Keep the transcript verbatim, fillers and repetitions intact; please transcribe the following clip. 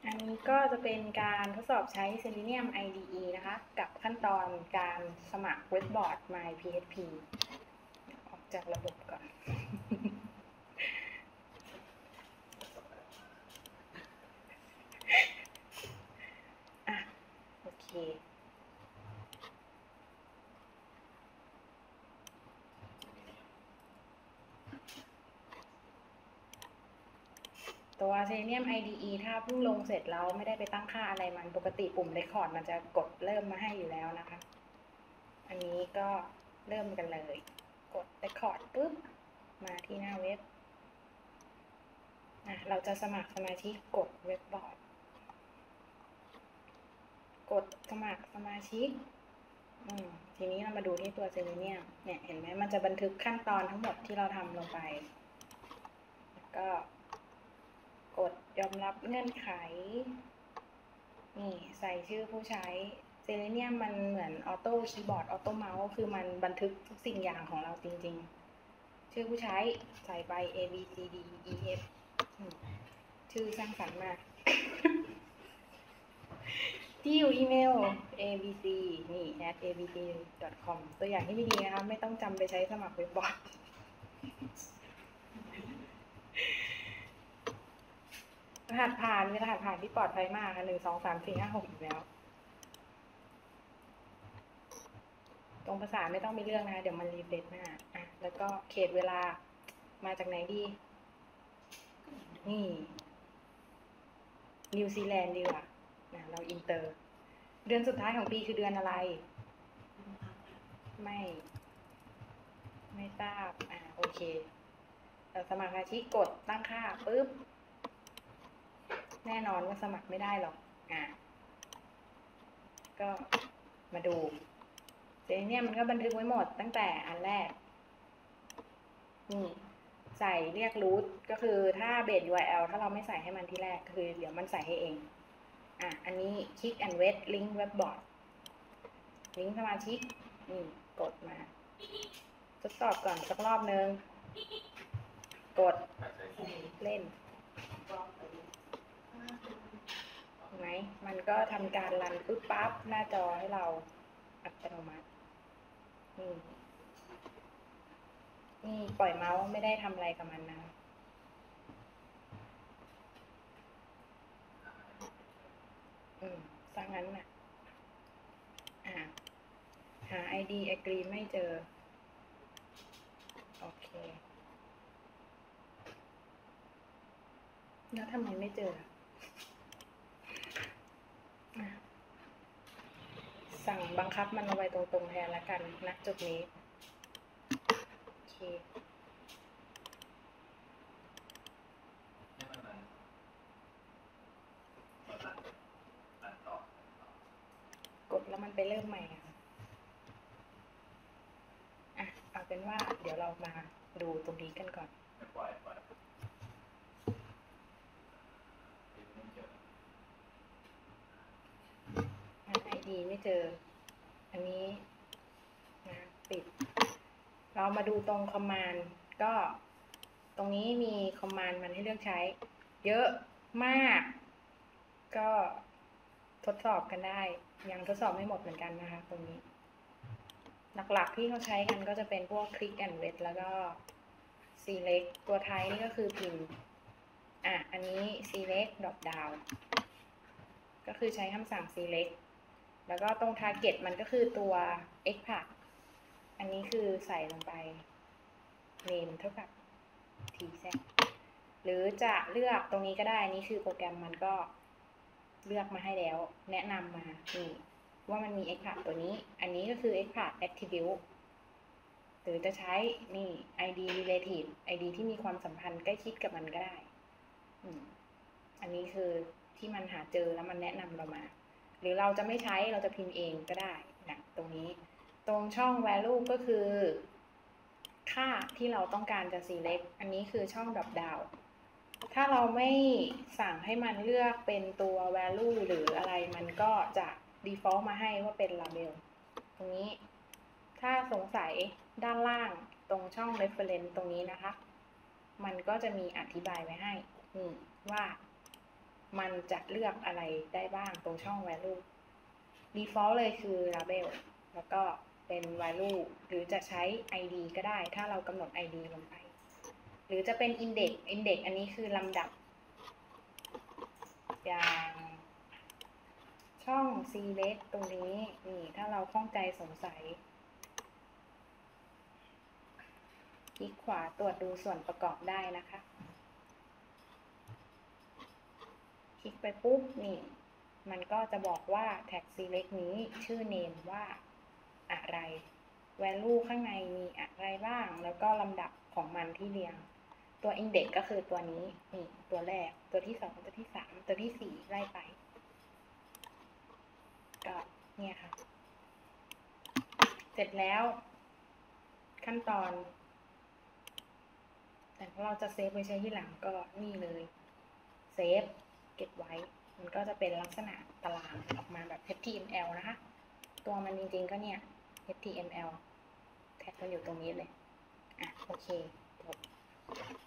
อันนี้ก็จะเป็นการทดสอบใช้ Selenium ไอ ดี อี นะคะกับขั้นตอนการสมัครเว็บบอร์ด MyPHP ออกจากระบบก่อน อ่ะ โอเค ตัว Selenium ไอ ดี อี ถ้าเพิ่งลงเสร็จแล้วไม่ได้ไปตั้งค่าอะไรมันปกติปุ่ม Record มันจะกดเริ่มมาให้อยู่แล้วนะคะ อันนี้ก็เริ่มกันเลย กด Record ปุ๊บ มาที่หน้าเว็บอ่ะเราจะสมัครสมาชิกกดเว็บบอร์ด กดสมัครสมาชิกอืมทีนี้เรามาดูที่ตัว Selenium เนี่ยเห็นไหมมันจะบันทึกขั้นตอนทั้งหมดที่เราทำลงไปแล้วก็กดยอมรับเงื่อนไขนี่ใส่ชื่อผู้ใช้ Selenium มันเหมือนออโต้คีย์บอร์ดออโต้เมาส์คือมันบันทึกทุกสิ่งอย่างของเราจริงๆชื่อผู้ใช้ใส่ไป A B C D E F ชื่อสร้างสรรค์มาก ที่อยู่อีเมล เอ บี ซี นี่ at เอ บี ซี ดอท คอม ตัวอย่างที่ไม่ดีนะคะไม่ต้องจำไปใช้สมัครเว็บบอร์ดรหัสผ่านเป็นรหัสผ่านที่ปลอดภัยมากค่ะหนึ่งสองสามสี่ห้าหกอยู่แล้ว ตรงภาษาไม่ต้องมีเรื่องนะคะเดี๋ยวมันรีเฟรชหน้าอ่ะแล้วก็เขตเวลามาจากไหนดีนี่นิวซีแลนด์ดีกว่านะเราอินเตอร์เดือนสุดท้ายของปีคือเดือนอะไรไม่ไม่ทราบอ่าโอเคเราสมัครสมาชิกกดตั้งค่าปุ๊บแน่นอนว่าสมัครไม่ได้หรอกอ่าก็มาดูเจเนี่ยมันก็บันทึกไว้หมดตั้งแต่อันแรกนี่ใส่เรียก root ก็คือถ้าเบส ยู อาร์ แอล ถ้าเราไม่ใส่ให้มันที่แรกคือเดี๋ยวมันใส่ให้เองอ่ะอันนี้ click and wait link webboard ลิงก์สมาชิกนี่กดมาทดสอบก่อนสักรอบนึงกดเล่นเห็นไหมมันก็ทำการรันปึ๊บปั๊บหน้าจอให้เราอัตโนมัตินี่นี่ปล่อยเมาส์ไม่ได้ทำอะไรกับมันนะอืมซะงั้นน่ะอ่าหา ไอ ดี agree ไม่เจอโอเคแล้วทำไมไม่เจอสั่งบังคับมันเอาไว้ตรงๆแทนละกันณจุดนี้โอเคกดแล้วมันไปเริ่มใหม่อ่ะอ่ะเอาเป็นว่าเดี๋ยวเรามาดูตรงนี้กันก่อนไอดีไม่เจออันนี้นะปิดเรามาดูตรงคอมมานด์ก็ตรงนี้มีคอมมานด์มันให้เลือกใช้เยอะมากก็ทดสอบกันได้ยังทดสอบไม่หมดเหมือนกันนะคะตรงนี้หลักๆที่เขาใช้กันก็จะเป็นพวก click and wait แล้วก็ select ตัวท้ายนี่ก็คือพิมพ์อ่ะอันนี้ select drop down ก็คือใช้คำสั่ง select แล้วก็ตรง target มันก็คือตัว expat อันนี้คือใส่ลงไป name เท่ากับ tz หรือจะเลือกตรงนี้ก็ได้อันนี้คือโปรแกรมมันก็เลือกมาให้แล้วแนะนำมานี่ว่ามันมี expat ตัวนี้อันนี้ก็คือ expat attribute หรือจะใช้นี่ ไอ ดี relative ไอ ดี ที่มีความสัมพันธ์ใกล้ชิดกับมันก็ได้อืมอันนี้คือที่มันหาเจอแล้วมันแนะนำเรามาหรือเราจะไม่ใช้เราจะพิมพ์เองก็ได้นะตรงนี้ตรงช่อง value ก็คือค่าที่เราต้องการจะ select อันนี้คือช่อง drop down ถ้าเราไม่สั่งให้มันเลือกเป็นตัว value หรืออะไรมันก็จะ default มาให้ว่าเป็น label ตรงนี้ถ้าสงสัยด้านล่างตรงช่อง reference ตรงนี้นะคะมันก็จะมีอธิบายไว้ให้นี่ว่ามันจะเลือกอะไรได้บ้างตรงช่อง value default เลยคือ label แล้วก็เป็น value หรือจะใช้ ไอ ดี ก็ได้ถ้าเรากำหนด ไอ ดี ลงไปหรือจะเป็น index index อันนี้คือลำดับอย่างช่อง select ตรงนี้นี่ถ้าเราข้องใจสงสัยคลิกขวาตรวจดูส่วนประกอบได้นะคะคลิกไปปุ๊บนี่มันก็จะบอกว่า tag select นี้ชื่อ name ว่าอะไร value ข้างในมีอะไรบ้างแล้วก็ลำดับของมันที่เรียงตัว index ก็คือตัวนี้นี่ตัวแรกตัวที่สองตัวที่สามตัวที่สี่ไล่ไปก็เนี่ยค่ะเสร็จแล้วขั้นตอนแต่ถ้าเราจะเซฟไว้ใช้ที่หลังก็นี่เลยเซฟเก็บไว้มันก็จะเป็นลักษณะตารางออกมาแบบ เอช ที เอ็ม แอล นะคะตัวมันจริงๆก็เนี่ย เอช ที เอ็ม แอล แท็กมันอยู่ตรงนี้เลยอ่ะโอเคจบ